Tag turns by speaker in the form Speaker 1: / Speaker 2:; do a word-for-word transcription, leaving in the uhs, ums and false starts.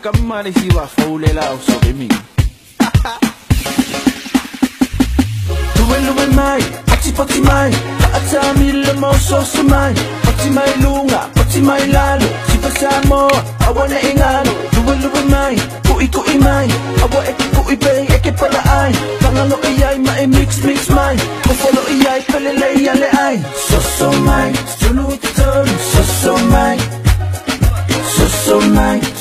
Speaker 1: Kamari si va faule la so de mi. Luwe luwe mai, pati pati mai, paata mille mo so so mai, pati mai lunga, pati mai lalo, si pasamo, awana ingano. Luwe luwe mai, kui kui mai, awa eke kui bay, eke pala ai, pangalo iyay mai mix mix mai, kofolo iyay pelele yale ai. So so mai, stulu iti tolu, so so mai, so so mai.